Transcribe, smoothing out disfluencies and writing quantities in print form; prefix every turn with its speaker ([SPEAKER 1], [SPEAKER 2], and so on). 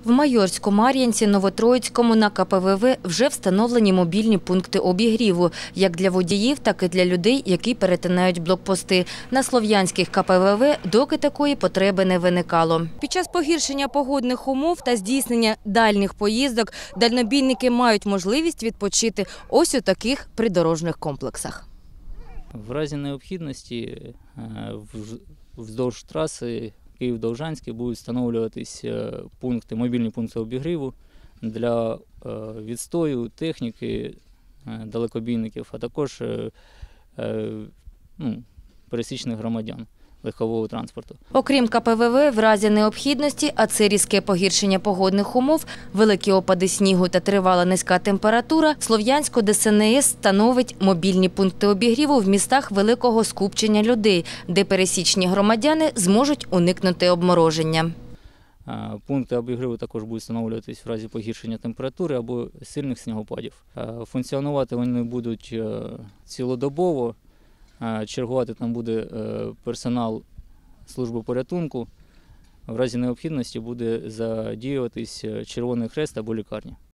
[SPEAKER 1] В Майорську, Мар'янці, Новотроїцькому на КПВВ вже встановлені мобільні пункти обігріву, як для водіїв, так і для людей, які перетинають блокпости. На слов'янських КПВВ доки такої потреби не виникало. Під час погіршення погодних умов та здійснення дальніх поїздок дальнобійники мають можливість відпочити ось у таких придорожних комплексах.
[SPEAKER 2] В разі необхідності вздовж траси Київ-Довжанський будуть встановлюватись мобільні пункти обігріву для відстою техніки, далекобійників, а також пересічних громадян легкового транспорту.
[SPEAKER 1] Окрім КПВВ, в разі необхідності, а це різке погіршення погодних умов, великі опади снігу та тривала низька температура, в Слов'янську ДСНС встановить мобільні пункти обігріву в містах великого скупчення людей, де пересічні громадяни зможуть уникнути обмороження.
[SPEAKER 2] Пункти обігріву також будуть встановлюватись в разі погіршення температури або сильних снігопадів. Функціонувати вони будуть цілодобово. Чергувати там буде персонал служби порятунку. В разі необхідності буде задіюватись Червоний Хрест або лікарня.